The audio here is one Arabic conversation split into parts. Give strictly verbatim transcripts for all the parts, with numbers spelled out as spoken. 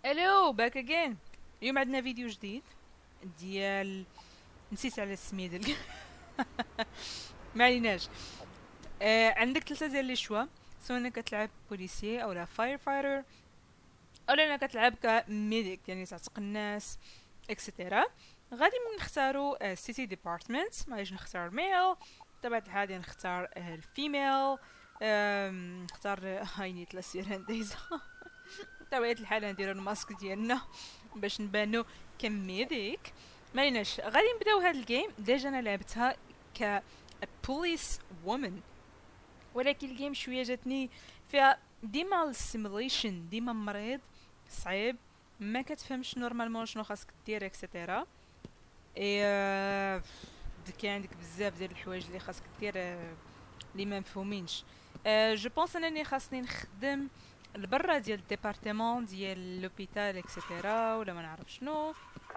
الو باك اجين. اليوم عندنا فيديو جديد ديال نسيت على السميه ديال ما عليناش. آه عندك ثلاثه ديال لي شوا، سواء انك كتلعب بوليسي او لا فاير فايتر او انك كتلعب كميديك يعني تعتق الناس اكسيتيرا. غادي نختاروا سيتي ديبارتمنت، معليش نختار ميل، بطبيعه الحال غادي نختار آه، الفيميل. آم، نختار هاي نيت لا سيران دايزا بطبيعة الحال نديرو الماسك ديالنا باش نبانو كميديك. ماليناش غادي نبداو هاد الجيم. ديجا انا لعبتها ك بوليس وومن، ولكن الجيم شويه جاتني فيها ديما السيموليشن، ديما مريض صعيب، ما كتفهمش نورمالمون شنو خاصك دير اكسيتيرا. اي آه، كاين عندك بزاف ديال الحوايج اللي خاصك دير آه، اللي ما مفهومينش. أه جو بونس انني خاصني نخدم البرا ديال الديبارتمون ديال لوبيتال اكسيتيرا ولا ما نعرف شنو.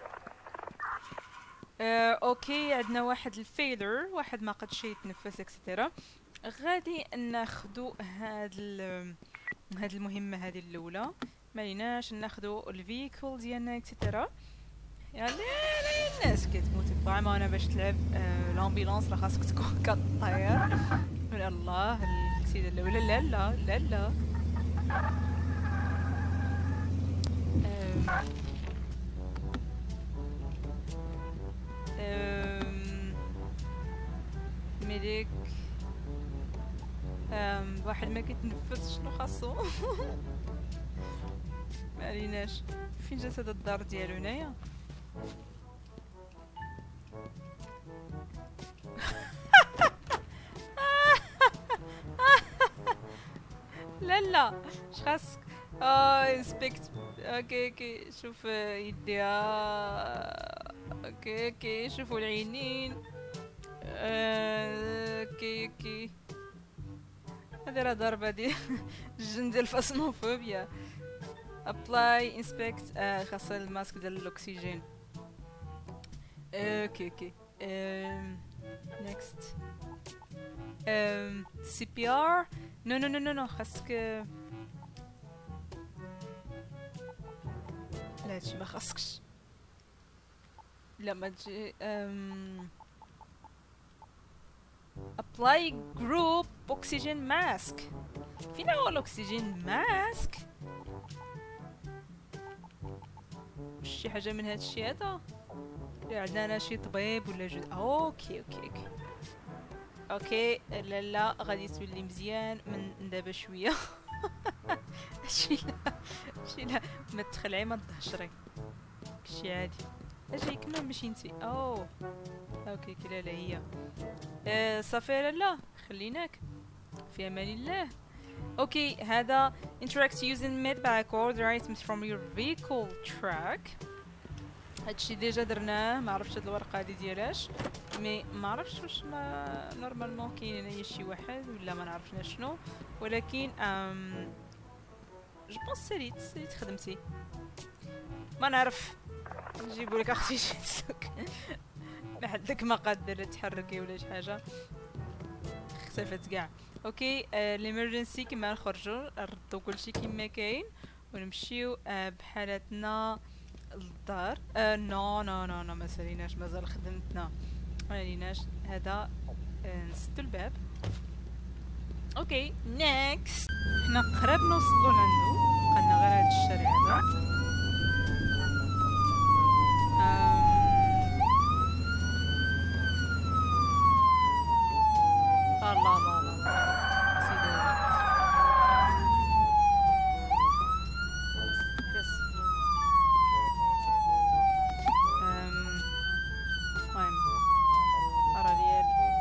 أه اوكي عندنا واحد الفيلر، واحد ما قدش يتنفس اكسيتيرا. غادي ناخدو هاد ال هاد المهمه هذه الاولى، ما ليناش ناخدو الفيكول ديالنا اكسيتيرا. يعني الناس كتموت فريمون. انا باش تلعب آه لامبيلونس راه خاصك تكون كطير من الله. السيده الاولى لا لا لا لا. أم أم ميديك. أم واحد ما كيتنفس شنو خاصو ما عليناش. فين جات هاد الدار ديالو هنايا؟ لا لا اش خاصك؟ اه انسبكت. اوكي اوكي شوف يديها. اوكي اوكي شوفوا العينين. آه، اوكي اوكي هذه راه ضربة ديال الجن ديال الفاسموفوبيا. ابلاي انسبكت. آه خاصها الماسك ديال الاكسجين. اوكي اوكي نيكست. سي بي ار. نو نو نو نو نو خاصك. لا هادشي ما خاصكش. لا ما تجي. أم... apply group oxygen mask. فين هو الاكسجين ماسك؟ واش شي حاجه من هاد الشي هذا؟ لا عندنا شي طبيب ولا جد. اوكي اوكي اوكي اوكي لا لا غادي تولي مزيان من دابا شويه شي لا شي لا ما تخلعي ما تهشري شي عادي. اجي كما ماشي نتي. اوه اوكي كلا لا هي آه صافي. لا لا خليناك في امان الله. اوكي هذا interact using medbag order items from your vehicle track. هادشي ديجا درناه. ما عرفتش هاد الورقه هادي ديالاش، مي ما عرفتش واش ما نورمالمون كاين هنايا شي واحد ولا ما نعرفش شنو، ولكن ام جو بونس ساليت ساليت خدمتي ما نعرف. نجيبو لك اختي شي تسوق لحدك ما قادره تحركي ولا شي حاجه اختفت كاع. اوكي آه الامرجنسي كما نخرجوا نردو كلشي كما كاين ونمشيو آه بحالتنا للدار. آه نو نو نو نو ما ساليناش مازال خدمتنا ما عليناش. هذا آه نسدو الباب. اوكي نيكست. حنا قراب نوصلو لعندو، بقالنا غير هاد الشارع هذا. الله ما الله سيدي بس أم المهم ارى ديال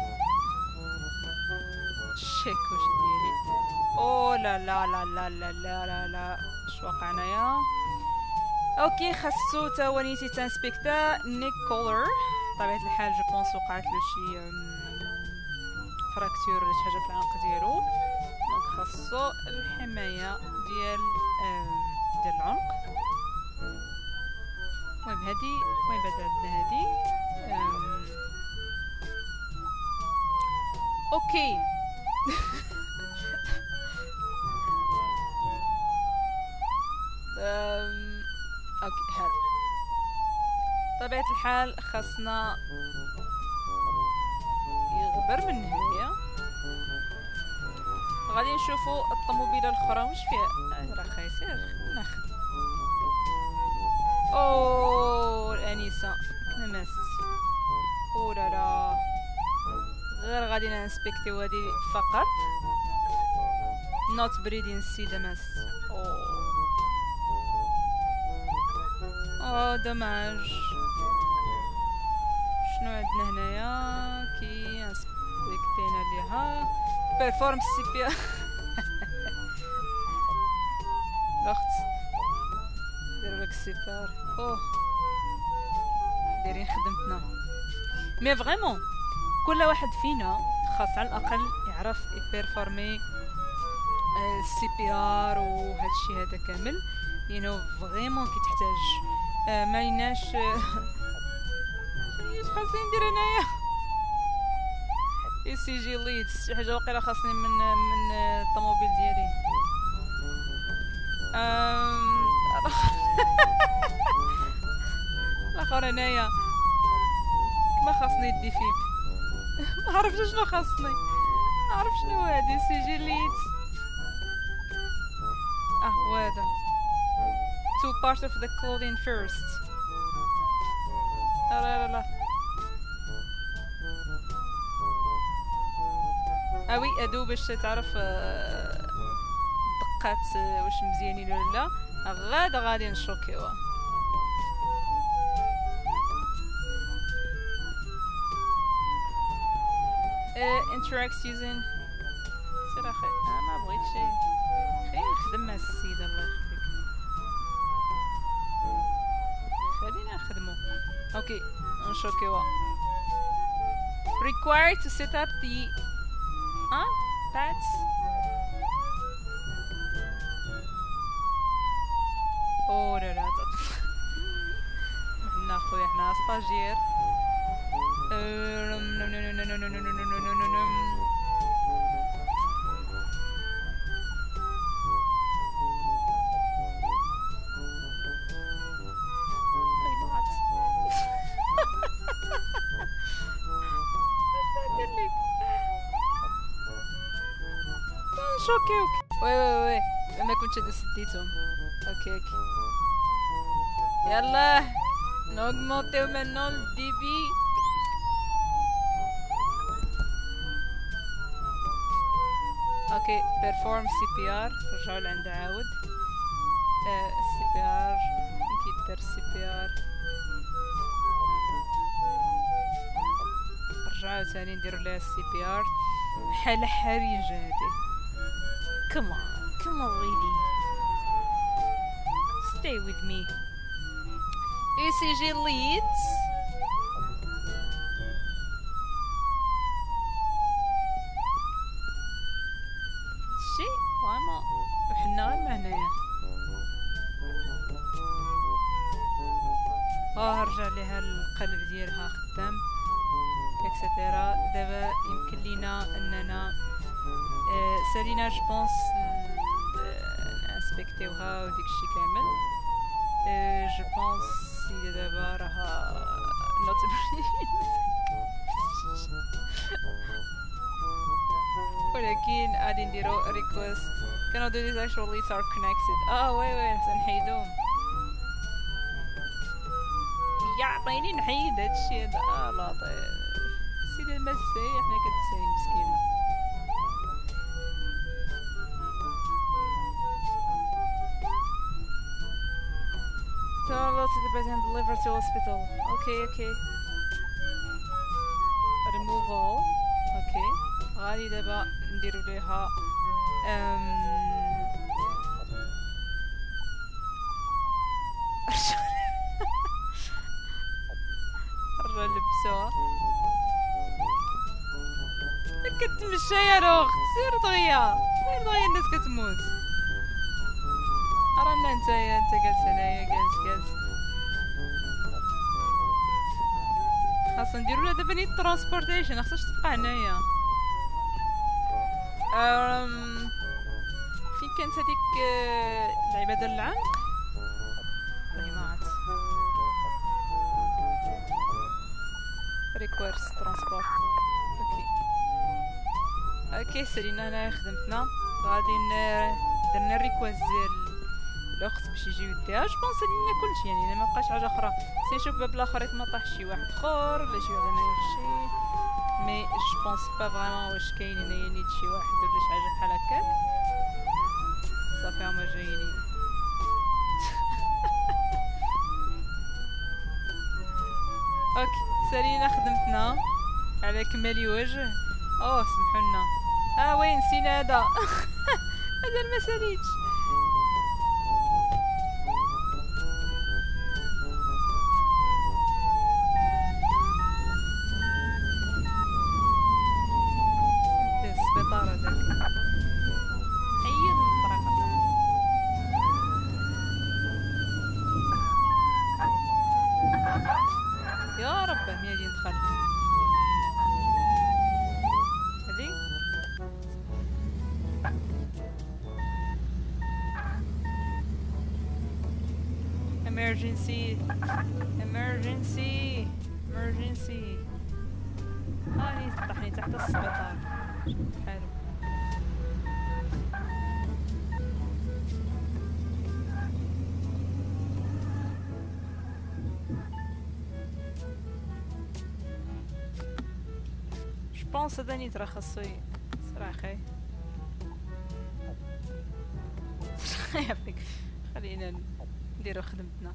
شيك واش ديالي. او لا لا لا لا لا لا لا لا اش واقع هنايا؟ اوكي خاصو تا هو نيتي تانسبكتا نيك كولر. بطبيعة الحال جو بونس وقعت له شي فراكتور ولا شي حاجه في العنق ديالو، دونك خاصو الحمايه ديال ديال العنق. المهم هادي المهم بعد عندنا هادي. اوكي اوكي هذا طبيعة الحال خاصنا يغبر من هنايا. غادي نشوفو الطوموبيله الاخرى واش فيها. آه راه خايسير ناخذ. اوه الانسه كنا ماست. او لا لا غير غادي نانسبكتيو هادي فقط. نوت بريدين سي ماست. اوه اوه دوماج. شنو عندنا هنايا كي انسبكتينا ليها بيرفورم سي بي الاخت ديروا لك السيبار. اوه دايرين خدمتنا مي فريمون كل واحد فينا خاص على الاقل يعرف يبيرفورمي السي بي ار وهذا الشيء هذا كامل لانه فريمون كي تحتاج. آه ما ليناش ايش خاصني ندير انايا اي سي جي ليدز شي حاجه واقيلا خاصني من من الطوموبيل ديالي. امم الاخر هنايا ما خاصني يدي فيب. ما عرفتش شنو خاصني. ما عرف شنو هادي سي جي ليدز. اه هو هذا two parts of the clothing first. لا لا لا اوي ادو باش تعرف دقات واش مزيانين ولا لا. غادا غادي نشوكيوها. interacts using سير اخي. اه ما بغيت شي خليني نخدم مع السيدة الله يخليك. خلينا نخدمو. اوكي نشوكيوها. required to set up the اه pads. اوه لا لا حنا خويا حنا ستاجير. شوكيوك. وي وي وي ما كنتش هاد سديتهم. اوكي اوكي يلا نوغمونتيو مانون الدي بي. اوكي بيرفورم سي بي ار. رجعوا لعند عاود سي بي ار. كي دار سي بي ار رجعوا ثاني نديرو ليها السي بي ار. حالة حرجة هادي. Come on, come on really. Stay with me. E C G leads. شي واما وحنا غير ما هنايا. اه رجع ليها القلب ديالها خدام اكسيتيرا. دابا يمكن لينا اننا آه سالينا جوبونس نانسبكتيوها وديك الشي كامل. آه جوبونس سيدي دابا راها نوت ولكن غادي نديرو ريكويست. كانوا دو these actual leads are connected. اه وي وي حسن نحيدوهم. يعطيني نحيد هادشي هذا. اه لطيف سيدي المسي حنا كتساي مسكينه. to the bed and deliver to hospital. Okay, okay. Remove all. Okay. غادي دابا نديرو ليها رجع لبسوها. كتمشى يا الاخت سير دغيا سير دغيا الناس كتموت. رانا نتايا انت جالس هنايا جالس جالس. خاصنا نديرو لها دابا نيت ترانسبورتيشن. خاصهاش تبقى هنايا. أم... فين كانت هذيك اللعيبه ديال العنق؟ والله ما عرفت. لي كوارث ترونسبور. اوكي اوكي سالينا هنايا خدمتنا، غادي درنا ريكواست ديال الاخت باش يجيو يديها. جو بونس لينا كلشي يعني الا ما بقاش حاجه اخرى. سي نشوف باب الاخر ما طاح شي واحد اخر ولا شي واحد هنايا شي، مي جو بونس با فريمون واش كاين هنايا نيت شي واحد ولا شي حاجه بحال هكاك. صافي هما جايين. اوكي سالينا خدمتنا على كمالي وجه. اوه سمحولنا. اه وين نسينا هذا. هذا ما ساليتش. السبيطار هذاك حيد من الطريقة. يا ربه مين غادي ندخل هذي. emergency emergency emergency. هاني طحني تحت السبيطار. حلو. جبونس هذا نيت راه خاصو صراحة. يعطيك خلينا نديرو خدمتنا.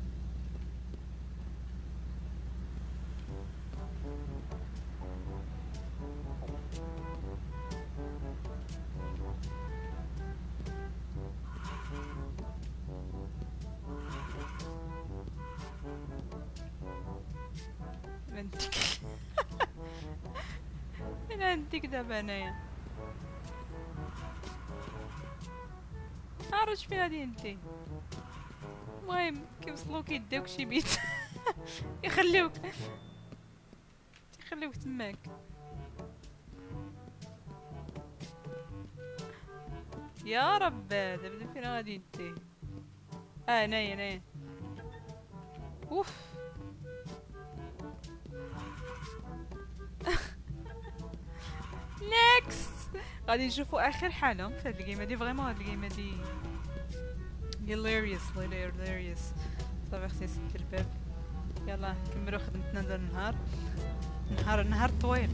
نديك انا نديك دابا انايا. عرفت فين غادي انتي. المهم كيوصلوك يداوك شي بيت. يخليوك يخليوك تماك. يا رب دابا فين غادي انتي. اه هنايا هنايا. اوف نيكست. غادي نشوفو اخر حالة في هاد الجيم هادي. فريمون هاد الجيم هادي هيلاريوس هيلاريوس. صافي خصني نسد الباب. يلا نكملو خدمتنا هذا النهار. نهار نهار طويل.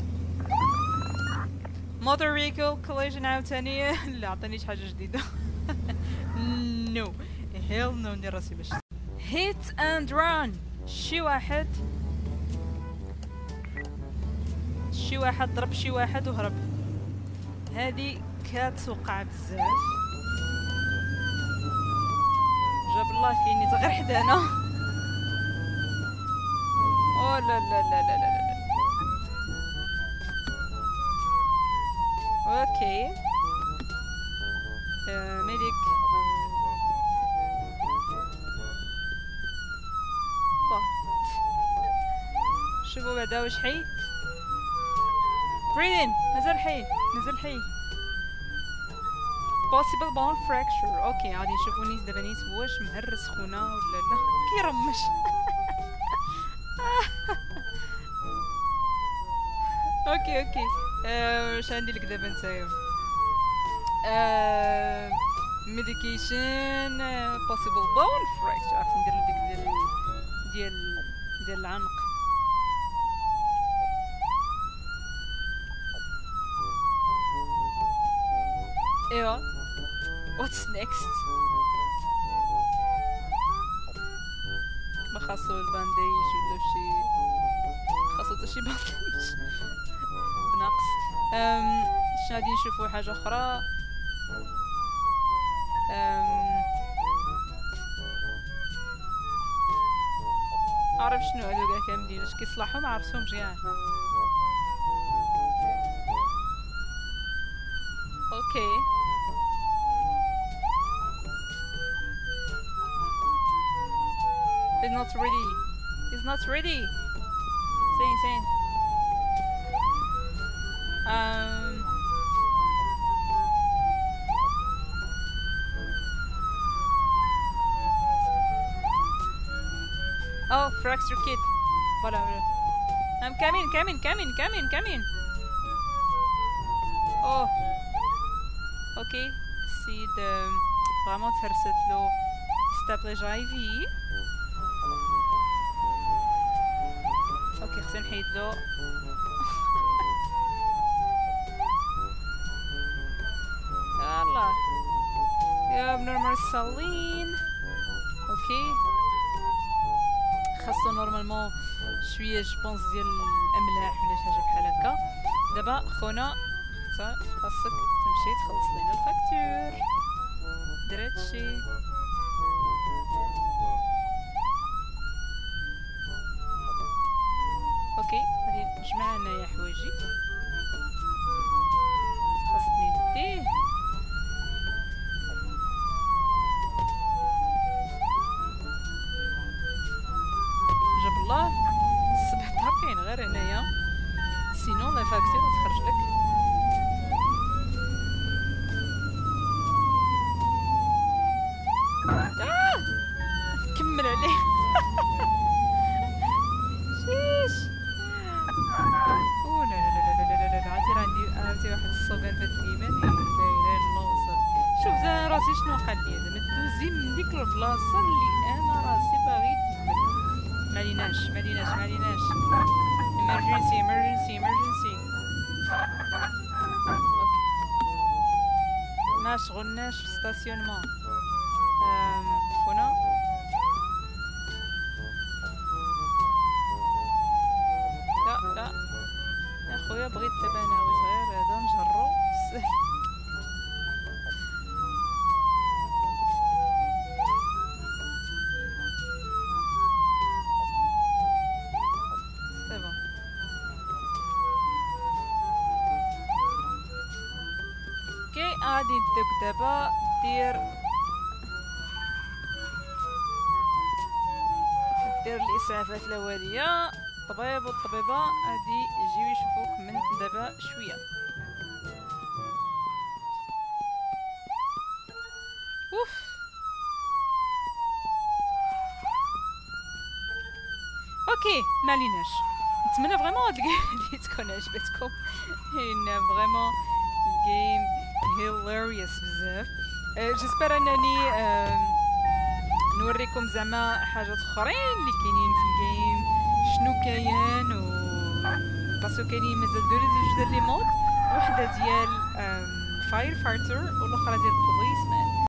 موتور فيكل كوليجن عاوتاني. لا عطانيش حاجة جديدة. نو هيل نو. ندير راسي باش هيت اند ران. شي واحد شي واحد ضرب شي واحد وهرب. هادي كتوقع بزاف. جاب الله فيني غير حدانا. او لا لا لا لا لا لا. اوكي آه ميديك. شوفوا بعدا واش حي. بريدين مازال حي مازال حي. possible bone fracture. اوكي غادي نشوفو نيس دابا نيس واش مهرس خونا ولا لا. كيرمش. اوكي اوكي واش عندي لك دابا نتايا. ميديكيشن possible bone fracture. خصني ندير ديك ديال ديال ديال العنق. ايوا what's next. ما خاصو البانديج ولا شي. خاصو حتى شي بانديج بنقص. ام اش غادي نشوفو حاجه اخرى. ام عرف شنو هادو كاع كاملين اش كيصلحو ما عرفتهمش كاع. اوكي he's not ready. He's not ready. Sane, sane. Um. Oh, fracture kit. Voilà, voilà. I'm coming coming coming coming coming. Oh. اوكي السيد فريمون تهرست له ستابليج اي في. اوكي خصني نحيد له يلا يا نورمال الصالين. اوكي خاصو نورمالمون شويه جبونس ديال الاملاح ولا شي حاجه بحال هكا. دابا خونا خاصك تمشي تخلص لينا الفاكتور. دير هادشي. اوكي غادي نجمع هنايا حوايجي خاصني نديه. جاب الله الصبح طارقين غير هنايا سينو لا فاكتور غتخرج لك. آه! نكمل عليه. شيش. اوه لا لا لا لا لا لا لا عرفتي راه عندي عرفتي واحد السلوغان فهاد الايمان. لا اله الا الله وصافي. شوف زعما راسي شنو قال لي زعما دوزي من ديك البلاصه اللي انا راسي باغي تمل. ماليناش ماليناش ماليناش. emergency emergency emergency. اوكي ما شغلناش في ستاسيونمون. خونا لا لا يا خويا بغيت تباناوي صغير هذا نجرو سهل. سي بون اوكي غادي ندوك دابا دير دير الاسعافات الاوليه. الطبيب والطبيبه غادي يجيو يشوفوك من دابا شويه. اوف اوكي ماليناش. نتمنى فريمون هاد الجيم تكون عجبتكم. ان فريمون الجيم هيلاريوس بزاف. جيسبر انني نوريكم زعما حاجات اخرين اللي كاينين في الجيم شنو كاين و باسكو كاينين مازال دوز جوج ديال لي مود. وحده ديال فاير فايتر والاخرى ديال بوليس مان.